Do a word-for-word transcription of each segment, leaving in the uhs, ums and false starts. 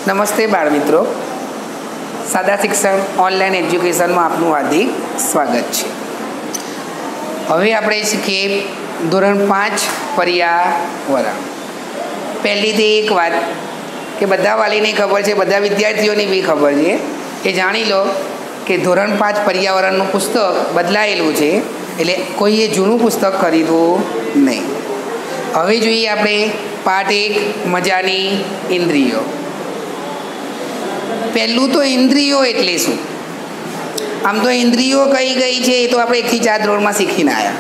નમસ્તે બાળ મિત્રો, સાદા શિક્ષણ ઓનલાઈન એજ્યુકેશનમાં આપનું હાર્દિક સ્વાગત છે. હવે આપણે શીખીએ ધોરણ પાંચ પર્યાવરણ. પહેલીથી એક વાત કે બધા વાલીને ખબર છે, બધા વિદ્યાર્થીઓની બી ખબર છે, એ જાણી લો કે ધોરણ પાંચ પર્યાવરણનું પુસ્તક બદલાયેલું છે, એટલે કોઈએ જૂનું પુસ્તક ખરીદવું નહીં. હવે જોઈએ આપણે પાઠ એક, મજાની ઇન્દ્રિયો. પહેલું તો ઇન્દ્રિયો એટલે શું? આમ તો ઇન્દ્રિયો કઈ ગઈ છે એ તો આપણે એકથી ચાર ધોરણમાં શીખીને આવ્યા,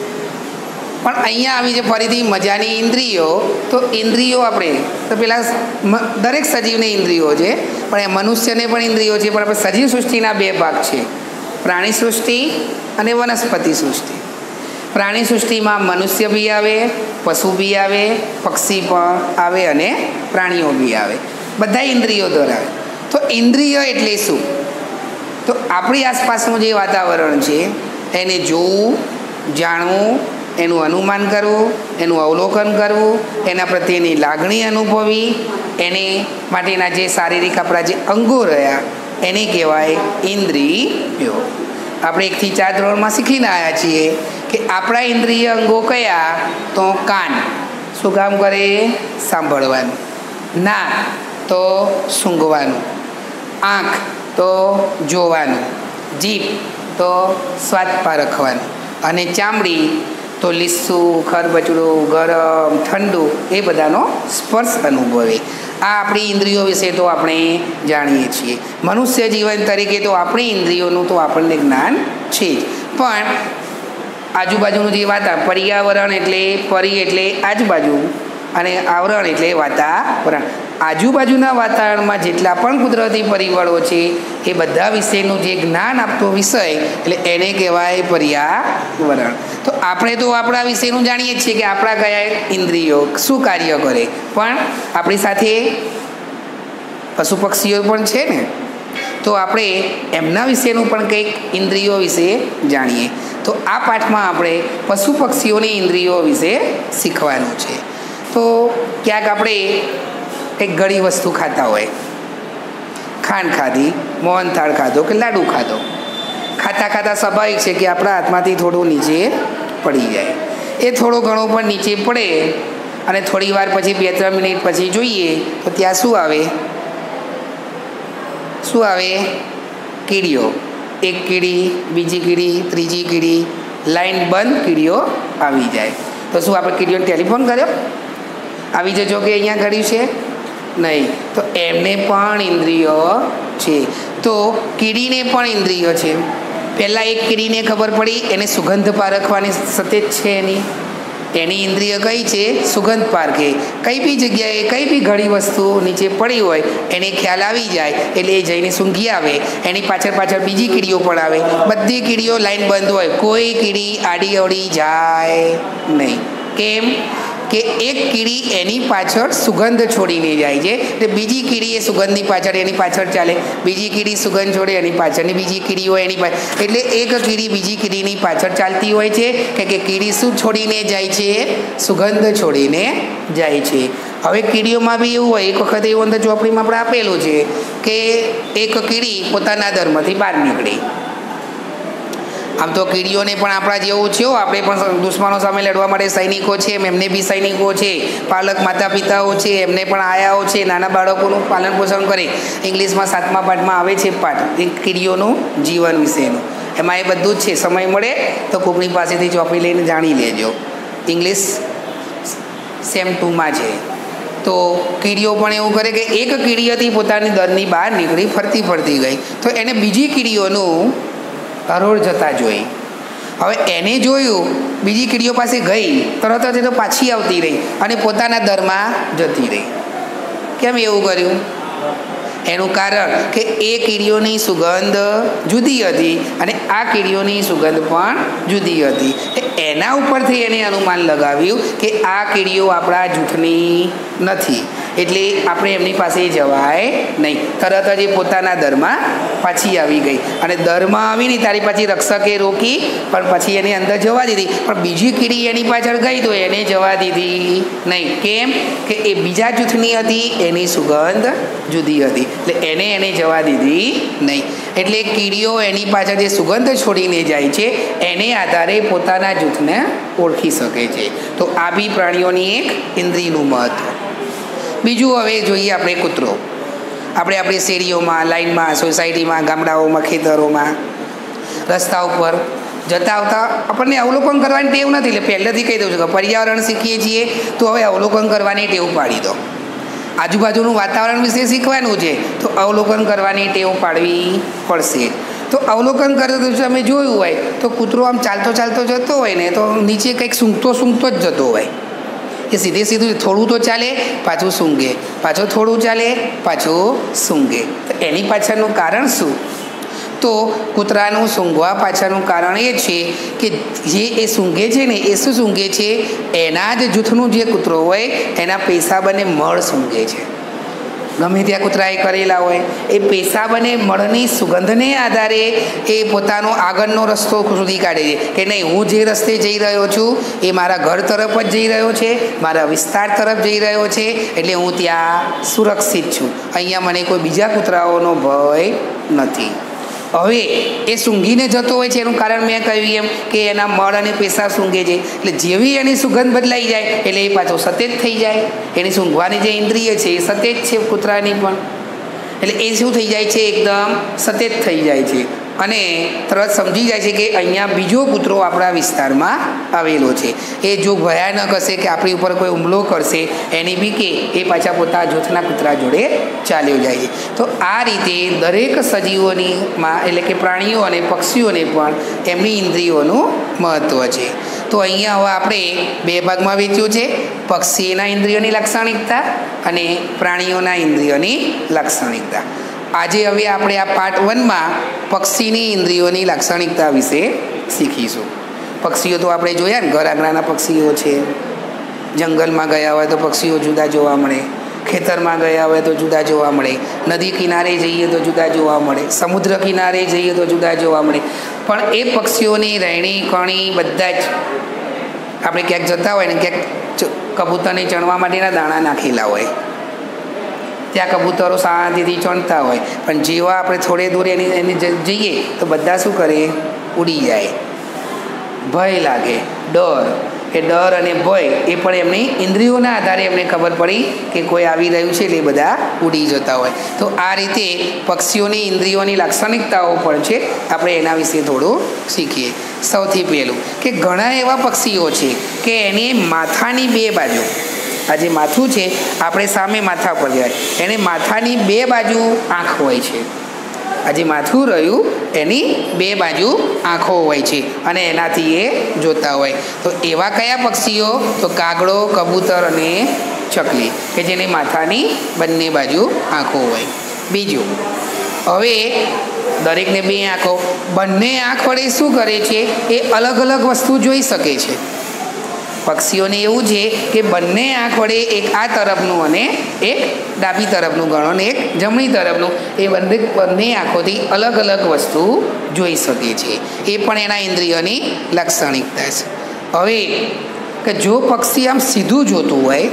પણ અહીંયા આવી છે ફરીથી મજાની ઇન્દ્રિયો. તો ઇન્દ્રિયો આપણે તો પેલા દરેક સજીવને ઇન્દ્રિયો છે, પણ એ મનુષ્યને પણ ઇન્દ્રિયો છે, પણ આપણે સજીવ સૃષ્ટિના બે ભાગ છે, પ્રાણી સૃષ્ટિ અને વનસ્પતિ સૃષ્ટિ. પ્રાણી સૃષ્ટિમાં મનુષ્ય બી આવે, પશુ બી આવે, પક્ષી પણ આવે અને પ્રાણીઓ બી આવે, બધા ઇન્દ્રિયો ધરાવે. તો ઇન્દ્રિય એટલે શું? તો આપણી આસપાસનું જે વાતાવરણ છે એને જોવું, જાણવું, એનું અનુમાન કરવું, એનું અવલોકન કરવું, એના પ્રત્યેની લાગણી અનુભવી, એને માટેના જે શારીરિક આપણા જે અંગો રહ્યા એને કહેવાય ઇન્દ્રિયો. આપણે એકથી ચાર ધોરણમાં શીખીને આવ્યા છીએ કે આપણા ઇન્દ્રિય અંગો કયા? તો કાન શું કામ કરે? સાંભળવાનું. નાક તો સૂંઘવાનું. આંખ તો જોવાનું. જીભ તો સ્વાદ પારખવાનું. અને ચામડી તો લીસું, ખરબચડું, ગરમ, ઠંડુ એ બધાનો સ્પર્શ અનુભવે. આ આપણી ઇન્દ્રિયો વિશે તો આપણે જાણીએ છીએ. મનુષ્ય જીવન તરીકે તો આપણી ઇન્દ્રિયોનું તો આપણને જ્ઞાન છે જ, પણ આજુબાજુનું જે વાતાવરણ, પર્યાવરણ એટલે પરી એટલે આજુબાજુ અને આવરણ એટલે વાતાવરણ. આજુબાજુના વાતાવરણમાં જેટલા પણ કુદરતી પરિબળો છે એ બધા વિશેનું જે જ્ઞાન આપતો વિષય એટલે એને કહેવાય પર્યાવરણ. તો આપણે તો આપણા વિશેનું જાણીએ છીએ કે આપણા કયા ઇન્દ્રિયો શું કાર્ય કરે, પણ આપણી સાથે પશુ પક્ષીઓ પણ છે ને, તો આપણે એમના વિશેનું પણ કંઈક ઇન્દ્રિયો વિશે જાણીએ. તો આ પાઠમાં આપણે પશુ પક્ષીઓની ઇન્દ્રિયો વિશે શીખવાનું છે. તો ક્યાંક આપણે કંઈક ગળી વસ્તુ ખાતા હોય, ખાંડ ખાધી, મોહનથાળ ખાધો કે લાડુ ખાધો, ખાતા ખાતા સ્વાભાવિક છે કે આપણા હાથમાંથી થોડું નીચે પડી જાય. એ થોડો ઘણો પણ નીચે પડે અને થોડી વાર પછી બે ત્રણ મિનિટ પછી જોઈએ તો ત્યાં શું આવે? શું આવે? કીડીઓ. એક કીડી, બીજી કીડી, ત્રીજી કીડી, લાઈન બંધ કીડીઓ આવી જાય. તો શું આપણે કીડીઓને ટેલિફોન કર્યો આવી જજો કે અહીંયા કર્યું છે? નહીં. તો એમને પણ ઇન્દ્રિયો છે. તો કીડીને પણ ઇન્દ્રિયો છે. પહેલાં એક કીડીને ખબર પડી એને સુગંધ પારખવાની સતત છે એની એની ઇન્દ્રિય કઈ છે? સુગંધ પારખે. કઈ બી જગ્યાએ કઈ બી ઘણી વસ્તુ નીચે પડી હોય એને ખ્યાલ આવી જાય એટલે એ જઈને સૂંઘી આવે. એની પાછળ પાછળ બીજી કીડીઓ પણ આવે. બધી કીડીઓ લાઈન બંધ હોય, કોઈ કીડી આડી અવડી જાય નહીં. કેમ કે એક કીડી એની પાછળ સુગંધ છોડીને જાય છે, એટલે બીજી કીડી એ સુગંધની પાછળ એની પાછળ ચાલે, બીજી કીડી સુગંધ છોડે એની પાછળની બીજી કીડીઓ એની પાછળ, એટલે એક કીડી બીજી કીડીની પાછળ ચાલતી હોય છે કે કે કીડી શું છોડીને જાય છે? સુગંધ છોડીને જાય છે. હવે કીડીઓમાં બી એવું હોય, એક વખત એવું અંદર ચોપડીમાં આપણે આપેલું છે કે એક કીડી પોતાના ધર્મથી બહાર નીકળી. આમ તો કીડીઓને પણ આપણા જેવું છે, આપણે પણ દુશ્મનો સામે લડવા માટે સૈનિકો છે, એમને બી સૈનિકો છે, પાલક માતા પિતાઓ છે, એમને પણ આયાઓ છે, નાના બાળકોનું પાલન પોષણ કરે. ઇંગ્લિશમાં સાતમા પાઠમાં આવે છે પાઠ કીડીઓનું જીવન વિશેનું, એમાં એ બધું જ છે. સમય મળે તો કોકની પાસેથી ચોપડી લઈને જાણી લેજો. ઇંગ્લિશ સેમ ટુમાં છે. તો કીડીઓ પણ એવું કરે કે એક કીડી હતી પોતાની દરની બહાર નીકળી, ફરતી ફરતી ગઈ, તો એને બીજી કીડીઓનું હરોળ જતા જોઈ. હવે એને જોયું, બીજી કીડીઓ પાસે ગઈ, તરત જ તો પાછી આવતી રહી અને પોતાના દરમાં જતી રહી. કેમ એવું કર્યું? એનું કારણ કે એ કીડીઓની સુગંધ જુદી હતી અને આ કીડીઓની સુગંધ પણ જુદી હતી. એના ઉપરથી એને અનુમાન લગાવ્યું કે આ કીડીઓ આપણા જૂથની નથી. એટલે આપણે એમની પાસે જવાય નહીં. તરત જ એ પોતાના દરમાં પાછી આવી ગઈ અને દરમાં આવીને તારી પાછી રક્ષકે રોકી પણ પછી એની અંદર જવા દીધી. પણ બીજી કીડી એની પાછળ ગઈ તો એને જવા દીધી નહીં. કેમ કે એ બીજા જૂથની હતી, એની સુગંધ જુદી હતી એટલે એને એને જવા દીધી નહીં. એટલે કીડીઓ એની પાછળ જે સુગંધ છોડીને જાય છે એને આધારે પોતાના જૂથને ઓળખી શકે છે. તો આ બી પ્રાણીઓની એક ઇન્દ્રિયનું મહત્વ. બીજું હવે જોઈએ આપણે કૂતરો. આપણે આપણી શેરીઓમાં, લાઈનમાં, સોસાયટીમાં, ગામડાઓમાં, ખેતરોમાં, રસ્તા ઉપર જતા આવતા આપણને અવલોકન કરવાની ટેવ નથી. એટલે પહેલેથી કહી દઉં છું કે પર્યાવરણ શીખીએ છીએ તો હવે અવલોકન કરવાની ટેવ પાડી દો. આજુબાજુનું વાતાવરણ વિશે શીખવાનું છે તો અવલોકન કરવાની ટેવ પાડવી પડશે. તો અવલોકન કરતો તમે જોયું હોય તો કૂતરો આમ ચાલતો ચાલતો જતો હોય ને તો નીચે કંઈક સૂંઘતો સૂંઘતો જ જતો હોય. એ સીધે સીધું થોડું તો ચાલે, પાછું સૂંઘે, પાછું થોડું ચાલે, પાછું સૂંઘે. તો એની પાછળનું કારણ શું? તો કૂતરાનું સૂંઘવા પાછળનું કારણ એ છે કે જે એ સૂંઘે છે ને એ શું સૂંઘે છે? એના જ જૂથનું જે કૂતરો હોય એના પેશાબ અને મળ સૂંઘે છે. ગમે ત્યાં કૂતરાએ કરેલા હોય એ પેશાબ અને મળની સુગંધને આધારે એ પોતાનો આગળનો રસ્તો શોધી કાઢે છે કે નહીં, હું જે રસ્તે જઈ રહ્યો છું એ મારા ઘર તરફ જ જઈ રહ્યો છે, મારા વિસ્તાર તરફ જઈ રહ્યો છે, એટલે હું ત્યાં સુરક્ષિત છું, અહીંયા મને કોઈ બીજા કૂતરાઓનો ભય નથી. હવે એ સૂંઘીને જતો હોય છે એનું કારણ મેં કહ્યું એમ કે એના મળ અને પેશાબ સૂંઘે છે. એટલે જેવી એની સુગંધ બદલાઈ જાય એટલે એ પાછો સતેજ થઈ જાય. એની સૂંઘવાની જે ઇન્દ્રિય છે એ સતેજ છે કૂતરાની પણ. એટલે એ શું થઈ જાય છે? એકદમ સતેજ થઈ જાય છે અને તરત સમજી જાય છે કે અહીંયા બીજો કૂતરો આપણા વિસ્તારમાં આવેલો છે. એ જો ભયાનક હશે કે આપણી ઉપર કોઈ હુમલો કરશે એની બી કે એ પાછા પોતાના જૂથના કૂતરા જોડે ચાલ્યો જાય છે. તો આ રીતે દરેક સજીવોની માં એટલે કે પ્રાણીઓ અને પક્ષીઓને પણ એમની ઇન્દ્રિયોનું મહત્ત્વ છે. તો અહીંયા હવે આપણે બે ભાગમાં વેચ્યું છે, પક્ષીના ઇન્દ્રિયોની લાક્ષણિકતા અને પ્રાણીઓના ઇન્દ્રિયોની લાક્ષણિકતા. આજે હવે આપણે આ પાર્ટ વનમાં પક્ષીની ઇન્દ્રિયોની લાક્ષણિકતા વિશે શીખીશું. પક્ષીઓ તો આપણે જોયા ને, ઘર આંગણાના પક્ષીઓ છે, જંગલમાં ગયા હોય તો પક્ષીઓ જુદા જોવા મળે, ખેતરમાં ગયા હોય તો જુદા જોવા મળે, નદી કિનારે જઈએ તો જુદા જોવા મળે, સમુદ્ર કિનારે જઈએ તો જુદા જોવા મળે. પણ એ પક્ષીઓની રહેણી કરણી બધા જ આપણે ક્યાંક જતા હોય ને ક્યાંક કબૂતરને ચણવા માટેના દાણા નાખેલા હોય, ત્યાં કબૂતરો શાંતિથી ચણતા હોય. પણ જેવા આપણે થોડે દૂર એની એની જઈએ તો બધા શું કરે? ઉડી જાય. ભય લાગે, ડર. એ ડર અને ભય એ પણ એમની ઇન્દ્રિયોના આધારે એમને ખબર પડી કે કોઈ આવી રહ્યું છે એટલે એ બધા ઉડી જતા હોય. તો આ રીતે પક્ષીઓની ઇન્દ્રિયોની લાક્ષણિકતાઓ પણ છે, આપણે એના વિશે થોડું શીખીએ. સૌથી પહેલું કે ઘણા એવા પક્ષીઓ છે કે એની માથાની બે બાજુ, આ જે માથું છે આપણે સામે માથા પર જાય, એને માથાની બે બાજુ આંખ હોય છે. આ જે માથું રહ્યું એની બે બાજુ આંખો હોય છે અને એનાથી એ જોતા હોય. તો એવા કયા પક્ષીઓ? તો કાગડો, કબૂતર અને ચકલી કે જેની માથાની બંને બાજુ આંખો હોય. બીજું, હવે દરેકને બે આંખો, બંને આંખ વડે શું કરે છે? એ અલગ અલગ વસ્તુ જોઈ શકે છે. પક્ષીઓને એવું છે કે બંને આંખ વડે એક આ તરફનું અને એક ડાબી તરફનું ગણો ને એક જમણી તરફનું, એ બંને બંને આંખોથી અલગ અલગ વસ્તુ જોઈ શકે છે. એ પણ એના ઇન્દ્રિયોની લાક્ષણિકતા છે. હવે કે જો પક્ષી આમ સીધું જોતું હોય,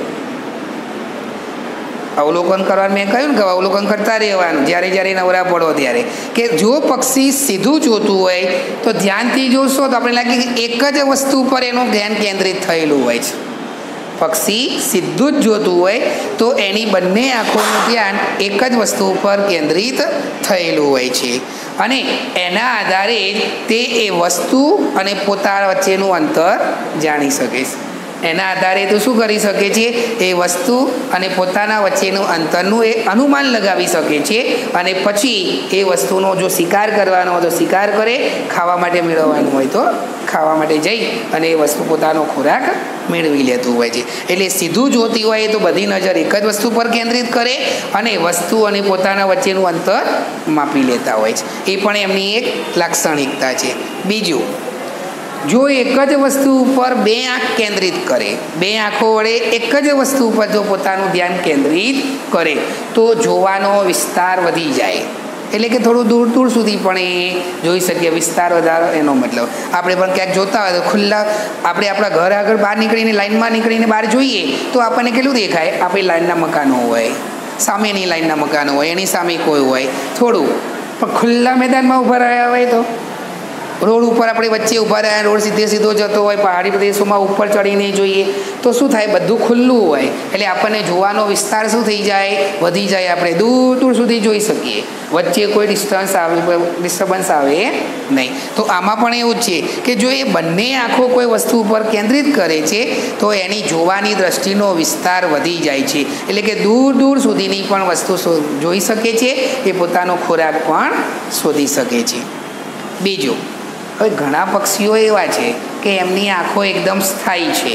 અવલોકન કરવાનું મેં કહ્યું ને કે અવલોકન કરતા રહેવાનું જ્યારે જ્યારે નવરા પડો ત્યારે, કે જો પક્ષી સીધું જોતું હોય તો ધ્યાનથી જોશો તો આપણે લાગે કે એક જ વસ્તુ પર એનું ધ્યાન કેન્દ્રિત થયેલું હોય છે. પક્ષી સીધું જ જોતું હોય તો એની બંને આંખોનું ધ્યાન એક જ વસ્તુ ઉપર કેન્દ્રિત થયેલું હોય છે અને એના આધારે તે એ વસ્તુ અને પોતાના વચ્ચેનું અંતર જાણી શકે છે. એના આધારે તો શું કરી શકે છે? એ વસ્તુ અને પોતાના વચ્ચેનું અંતરનું એ અનુમાન લગાવી શકે છે અને પછી એ વસ્તુનો જો શિકાર કરવાનો હોય તો શિકાર કરે, ખાવા માટે મેળવવાનું હોય તો ખાવા માટે જઈ અને એ વસ્તુ પોતાનો ખોરાક મેળવી લેતું હોય છે. એટલે સીધું જોતી હોય તો બધી નજર એક જ વસ્તુ પર કેન્દ્રિત કરે અને વસ્તુ અને પોતાના વચ્ચેનું અંતર માપી લેતા હોય છે. એ પણ એમની એક લાક્ષણિકતા છે. બીજું જો એક જ વસ્તુ ઉપર બે આંખ કેન્દ્રિત કરે, બે આંખો વડે એક જ વસ્તુ ઉપર જો પોતાનું ધ્યાન કેન્દ્રિત કરે તો જોવાનો વિસ્તાર વધી જાય. એટલે કે થોડું દૂર દૂર સુધી પણ એ જોઈ શકીએ. વિસ્તાર વધારો એનો મતલબ આપણે પણ ક્યાંક જોતા હોય તો ખુલ્લા આપણે આપણા ઘર આગળ બહાર નીકળીને લાઈનમાં નીકળીને બહાર જોઈએ તો આપણને કેટલું દેખાય? આપણી લાઈનના મકાનો હોય, સામેની લાઈનના મકાનો હોય, એની સામે કોઈ હોય થોડું. પણ ખુલ્લા મેદાનમાં ઊભા રહ્યા હોય તો રોડ ઉપર આપણે વચ્ચે ઊભા રહ્યા, રોડ સીધે સીધો જતો હોય, પહાડી પ્રદેશોમાં ઉપર ચડીને જોઈએ તો શું થાય? બધું ખુલ્લું હોય એટલે આપણને જોવાનો વિસ્તાર શું થઈ જાય? વધી જાય. આપણે દૂર દૂર સુધી જોઈ શકીએ, વચ્ચે કોઈ ડિસ્ટન્સ આવે ડિસ્ટર્બન્સ આવે નહીં. તો આમાં પણ એવું જ છે કે જો એ બંને આંખો કોઈ વસ્તુ ઉપર કેન્દ્રિત કરે છે તો એની જોવાની દ્રષ્ટિનો વિસ્તાર વધી જાય છે. એટલે કે દૂર દૂર સુધીની પણ વસ્તુ જોઈ શકે છે, એ પોતાનો ખોરાક પણ શોધી શકે છે. બીજું, હવે ઘણા પક્ષીઓ એવા છે કે એમની આંખો એકદમ સ્થાયી છે.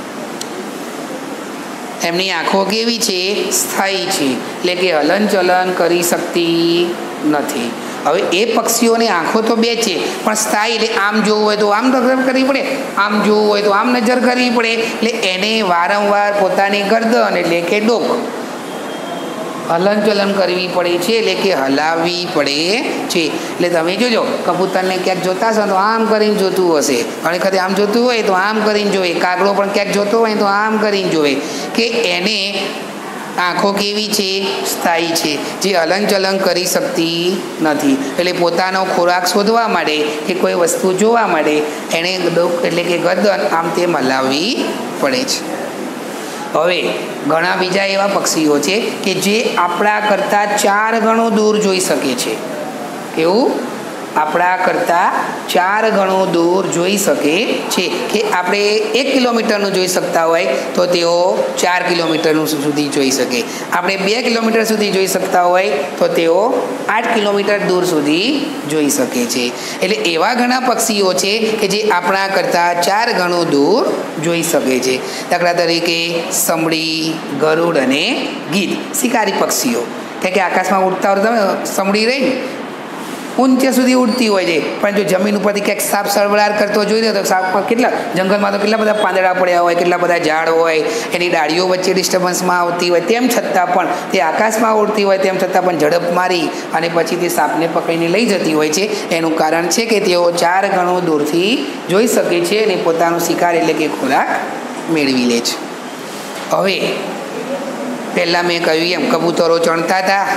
એમની આંખો કેવી છે? સ્થાયી છે, એટલે કે હલનચલન કરી શકતી નથી. હવે એ પક્ષીઓની આંખો તો બે છે પણ સ્થાયી, એટલે આમ જોવું હોય તો આમ નજર કરવી પડે, આમ જોવું હોય તો આમ નજર કરવી પડે. એટલે એને વારંવાર પોતાની ગરદન એટલે કે ડોક હલનચલન કરવી પડે છે, એટલે કે હલાવવી પડે છે. એટલે તમે જોજો કબૂતરને ક્યાંક જોતા હશો તો આમ કરીને જોતું હશે, ઘણી વખતે આમ જોતું હોય તો આમ કરીને જોવે, કાગડો પણ ક્યાંક જોતો હોય તો આમ કરીને જોવે. કે એને આંખો કેવી છે? સ્થાયી છે, જે હલનચલન કરી શકતી નથી. એટલે પોતાનો ખોરાક શોધવા માટે કે કોઈ વસ્તુ જોવા માટે એણે એટલે કે ગરદન આમ તેમ હલાવવી પડે છે. હવે ઘણા બીજા એવા પક્ષીઓ છે કે જે આપણા કરતાં ચાર ગણું દૂર જોઈ શકે છે. એવું આપણા કરતાં ચાર ગણું દૂર જોઈ શકે છે. કે આપણે એક કિલોમીટરનું જોઈ શકતા હોય તો તેઓ ચાર કિલોમીટરનું સુધી જોઈ શકે. આપણે બે કિલોમીટર સુધી જોઈ શકતા હોય તો તેઓ આઠ કિલોમીટર દૂર સુધી જોઈ શકે છે. એટલે એવા ઘણા પક્ષીઓ છે કે જે આપણા કરતાં ચાર ગણું દૂર જોઈ શકે છે. દાખલા તરીકે સમડી, ગરુડ અને ગીધ શિકારી પક્ષીઓ. કે કે આકાશમાં ઉડતા ઉડતા સમડી રહી ઊંચે સુધી ઉડતી હોય છે, પણ જો જમીન ઉપરથી ક્યાંક સાપ સરબરાર કરતો જોઈ લો તો સાપમાં કેટલા જંગલમાં તો કેટલા બધા પાંદડા પડ્યા હોય, કેટલા બધા ઝાડ હોય, એની ડાળીઓ વચ્ચે ડિસ્ટર્બન્સમાં આવતી હોય, તેમ છતાં પણ તે આકાશમાં ઉડતી હોય તેમ છતાં પણ ઝડપ મારી અને પછી તે સાપને પકડીને લઈ જતી હોય છે. એનું કારણ છે કે તેઓ ચાર ગણું દૂરથી જોઈ શકે છે અને પોતાનું શિકાર એટલે કે ખોરાક મેળવી લે છે. હવે પહેલાં મેં કહ્યું એમ કબૂતરો ચણતા હતા,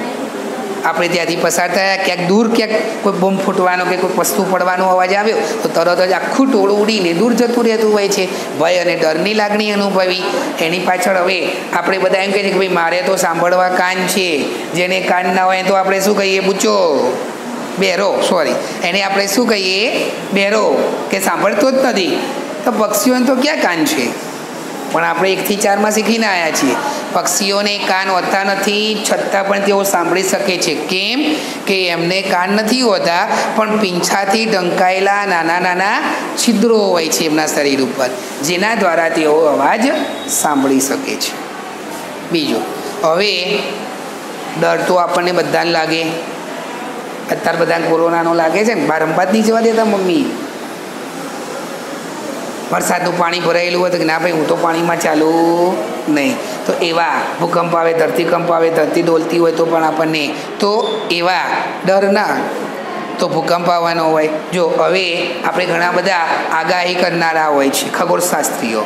આપણે ત્યાંથી પસાર થયા, ક્યાંક દૂર ક્યાંક કોઈ બોમ્બ ફૂટવાનો કે કોઈ વસ્તુ પડવાનો અવાજ આવ્યો તો તરત જ આખું ટોળું ઉડીને દૂર જતું રહેતું હોય છે. ભય અને ડરની લાગણી અનુભવી. એની પાછળ હવે આપણે બધા એમ કહીએ કે ભાઈ મારે તો સાંભળવા કાન છે, જેને કાન ના હોય તો આપણે શું કહીએ? બૂચો, બેરો, સોરી એને આપણે શું કહીએ? બેરો, કે સાંભળતો જ નથી. તો પક્ષીઓને તો ક્યાં કાન છે? પણ આપણે એકથી ચારમાં શીખીને આવ્યા છીએ પક્ષીઓને કાન હોતા નથી, છતાં પણ તેઓ સાંભળી શકે છે. કેમ કે એમને કાન નથી હોતા પણ પીંછાથી ઢંકાયેલા નાના નાના છિદ્રો હોય છે એમના શરીર ઉપર, જેના દ્વારા તેઓ અવાજ સાંભળી શકે છે. બીજું, હવે ડર તો આપણને બધાને લાગે. અત્યારે બધાને કોરોનાનો લાગે છે ને, બહાર રમવા જ નહીં જવા દેતા મમ્મી. વરસાદનું પાણી ભરાયેલું હોય તો કે ના ભાઈ હું તો પાણીમાં ચાલુ નહીં. તો એવા ભૂકંપ આવે, ધરતીકંપ આવે, ધરતી ડોલતી હોય તો પણ આપણને તો એવા ડરના તો ભૂકંપ આવવાનો હોય. જો હવે આપણે ઘણા બધા આગાહી કરનારા હોય છે ખગોળશાસ્ત્રીઓ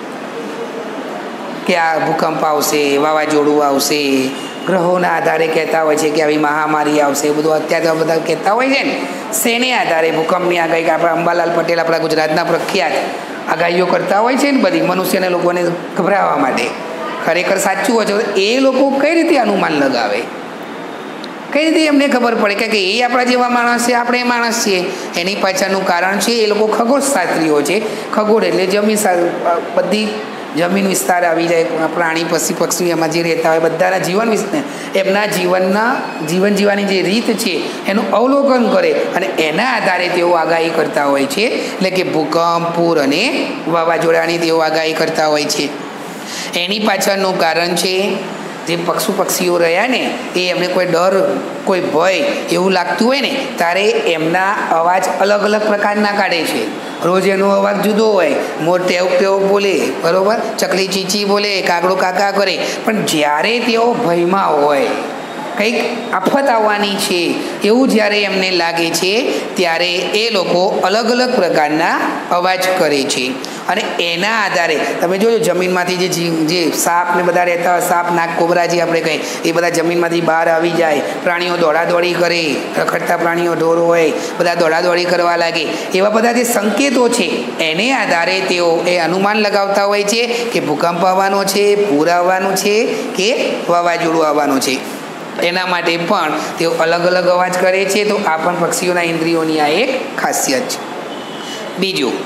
કે આ ભૂકંપ આવશે, વાવાઝોડું આવશે, ગ્રહોના આધારે કહેતા હોય છે કે આવી મહામારી આવશે, એ બધું અત્યારે તો બધા કહેતા હોય છે ને. શેને આધારે? ભૂકંપની આગાહી. આપણા અંબાલાલ પટેલ આપણા ગુજરાતના પ્રખ્યાત આગાહીઓ કરતા હોય છે ને બધી, મનુષ્યને લોકોને ગભરાવવા માટે. ખરેખર સાચું હોય છે. એ લોકો કઈ રીતે અનુમાન લગાવે? કઈ રીતે એમને ખબર પડે કે એ આપણા જેવા માણસ છે, આપણે એ માણસ છીએ? એની પાછળનું કારણ છે એ લોકો ખગોળશાસ્ત્રીઓ છે. ખગોળ એટલે જમીન, બધી જમીન વિસ્તાર આવી જાય, પ્રાણી પશુ પક્ષી એમાં જે રહેતા હોય બધાના જીવન વિસ્તાર, એમના જીવનના જીવન જીવવાની જે રીત છે એનું અવલોકન કરે અને એના આધારે તેઓ આગાહી કરતા હોય છે. એટલે કે ભૂકંપ, પૂર અને વાવાઝોડાની તેઓ આગાહી કરતા હોય છે. એની પાછળનું કારણ છે જે પશુ પક્ષીઓ રહ્યા ને એ એમને કોઈ ડર કોઈ ભય એવું લાગતું હોય ને ત્યારે એમના અવાજ અલગ અલગ પ્રકારના કાઢે છે. રોજ એનો અવાજ જુદો હોય. મોર ટેવ ટેવ બોલે, બરાબર, ચકલી ચીચી બોલે, કાગડો કાકા કરે. પણ જ્યારે તેઓ ભયમાં હોય, કંઈક આફત આવવાની છે એવું જ્યારે એમને લાગે છે ત્યારે એ લોકો અલગ અલગ પ્રકારના અવાજ કરે છે. અને એના આધારે તમે જોજો જમીનમાંથી જે જે સાપ ને બધા રહેતા હોય, સાપ નાગ કોબરા જે આપણે કહીએ, એ બધા જમીનમાંથી બહાર આવી જાય. પ્રાણીઓ દોડાદોડી કરે, રખડતા પ્રાણીઓ ઢોર હોય, બધા દોડાદોડી કરવા લાગે. એવા બધા જે સંકેતો છે એને આધારે તેઓ એ અનુમાન લગાવતા હોય છે કે ભૂકંપ આવવાનો છે, પૂર આવવાનું છે કે વાવાઝોડું આવવાનું છે. એના માટે પણ તેઓ અલગ અલગ અવાજ કરે છે. તો આ પણ પક્ષીઓના ઇન્દ્રિયોની આ એક ખાસિયત છે. બીજું,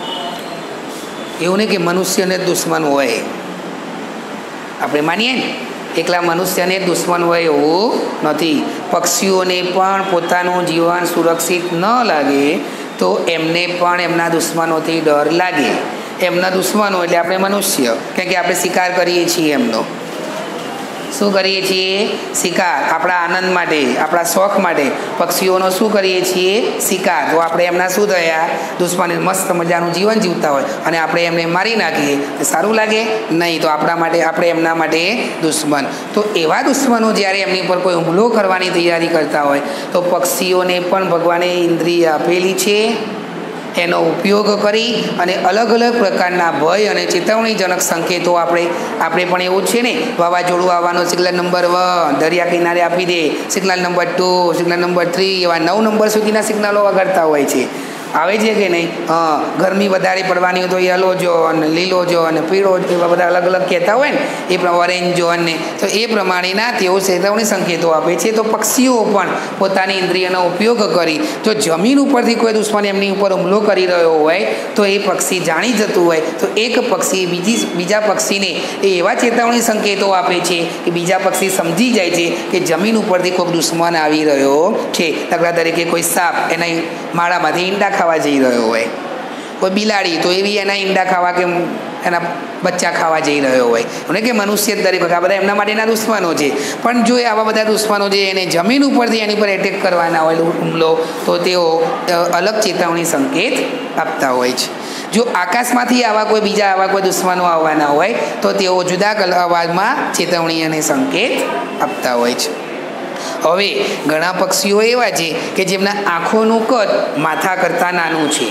એવું નહીં કે મનુષ્યને દુશ્મન હોય. આપણે માનીએ ને એકલા મનુષ્યને દુશ્મન હોય એવું નથી. પક્ષીઓને પણ પોતાનું જીવન સુરક્ષિત ન લાગે તો એમને પણ એમના દુશ્મનોથી ડર લાગે. એમના દુશ્મનો એટલે આપણે મનુષ્ય, કારણ કે આપણે શિકાર કરીએ છીએ. એમનો શું કરીએ છીએ? શિકાર. આપણા આનંદ માટે, આપણા શોખ માટે પક્ષીઓનો શું કરીએ છીએ? શિકાર. તો આપણે એમના શું થયા? દુશ્મન. મસ્ત મજાનું જીવન જીવતા હોય અને આપણે એમને મારી નાખીએ તો સારું લાગે? નહીં. તો આપણા માટે આપણે એમના માટે દુશ્મન. તો એવા દુશ્મનો જ્યારે એમની પર કોઈ હુમલો કરવાની તૈયારી કરતા હોય તો પક્ષીઓને પણ ભગવાને ઇન્દ્રિય આપેલી છે. એનો ઉપયોગ કરી અને અલગ અલગ પ્રકારના ભય અને ચેતવણીજનક સંકેતો આપણે આપણે પણ એવું જ છે ને, વાવાઝોડું આવવાનો સિગ્નલ નંબર વન દરિયા કિનારે આપી દે, signal number two, signal number three, એવા નવ નંબર સુધીના સિગ્નલો વગાડતા હોય છે. આવે છે કે નહીં? હા. ગરમી વધારે પડવાની હોય તો યલો ઝોન, લીલો ઝોન, પીળો, એવા બધા અલગ અલગ કહેતા હોય ને, એ પ્રમાણે ઓરેન્જ ઝોન ને. તો એ પ્રમાણેના તેઓ ચેતવણી સંકેતો આપે છે. તો પક્ષીઓ પણ પોતાની ઇન્દ્રિયનો ઉપયોગ કરી જો જમીન ઉપરથી કોઈ દુશ્મન એમની ઉપર હુમલો કરી રહ્યો હોય તો એ પક્ષી જાણી જતું હોય તો એક પક્ષી બીજી બીજા પક્ષીને એ એવા ચેતવણી સંકેતો આપે છે કે બીજા પક્ષી સમજી જાય છે કે જમીન ઉપરથી કોઈ દુશ્મન આવી રહ્યો છે. દાખલા તરીકે કોઈ સાપ એના માળામાંથી ઈંડા ખાવા જઈ રહ્યો હોય, કોઈ બિલાડી તો એવી એના ઈંડા ખાવા કે એના બચ્ચા ખાવા જઈ રહ્યો હોય. અને કે મનુષ્ય દરેક આ બધા એમના માટેના દુશ્મનો છે. પણ જો આવા બધા દુશ્મનો જે એને જમીન ઉપરથી એની પર એટેક કરવાના હોય હુમલો, તો તેઓ અલગ ચેતવણી સંકેત આપતા હોય છે. જો આકાશમાંથી આવા કોઈ બીજા આવા કોઈ દુશ્મનો આવવાના હોય તો તેઓ જુદા અવાજમાં ચેતવણી અને સંકેત આપતા હોય છે. હવે ઘણા પક્ષીઓ એવા છે કે જેમના આંખોનું કદ માથા કરતાં નાનું છે.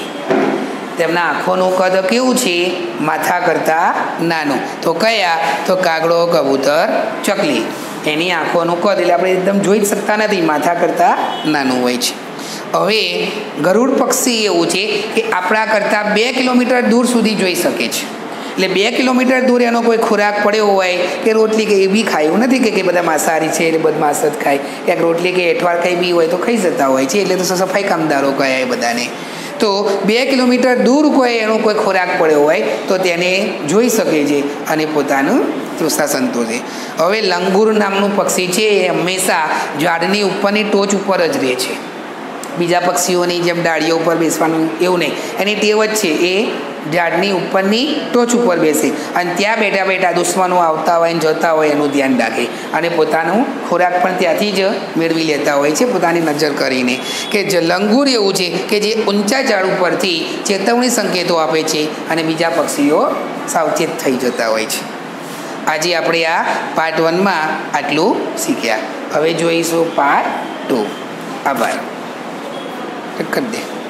તેમના આંખોનું કદ કેવું છે? માથા કરતાં નાનું. તો કયા? તો કાગડો, કબૂતર, ચકલી. એની આંખોનું કદ એટલે આપણે એકદમ જોઈ જ શકતા નથી, માથા કરતાં નાનું હોય છે. હવે ગરુડ પક્ષી એવું છે કે આપણા કરતાં બે કિલોમીટર દૂર સુધી જોઈ શકે છે. એટલે બે કિલોમીટર દૂર એનો કોઈ ખોરાક પડ્યો હોય કે રોટલી કે એ બી ખાય. એવું નથી કે બધા માંસાહારી છે એટલે બધા માંસ જ ખાય. ક્યાંક રોટલી કે એઠવાડ કંઈ બી હોય તો ખાઈ જતા હોય છે. એટલે તો સફાઈ કામદારો કહે એ બધાને. તો બે કિલોમીટર દૂર કોઈ એનો કોઈ ખોરાક પડ્યો હોય તો તેને જોઈ શકે છે અને પોતાનું તૃષ્ણા સંતોષે. હવે લંગૂર નામનું પક્ષી છે એ હંમેશા ઝાડની ઉપરની ટોચ ઉપર જ રહે છે. બીજા પક્ષીઓની જેમ ડાળીઓ ઉપર બેસવાનું એવું નહીં. એની ટેવ જ છે એ ઝાડની ઉપરની ટોચ ઉપર બેસે અને ત્યાં બેઠા બેઠા દુશ્મનો આવતા હોય ને જતા હોય એનું ધ્યાન રાખે અને પોતાનું ખોરાક પણ ત્યાંથી જ મેળવી લેતા હોય છે પોતાની નજર કરીને. કે જે લંગૂર એવું છે કે જે ઊંચા ઝાડ ઉપરથી ચેતવણી સંકેતો આપે છે અને બીજા પક્ષીઓ સાવચેત થઈ જતા હોય છે. આજે આપણે આ પાર્ટ વનમાં આટલું શીખ્યા. હવે જોઈશું પાર્ટ ટુ. આભાર. કરી દે.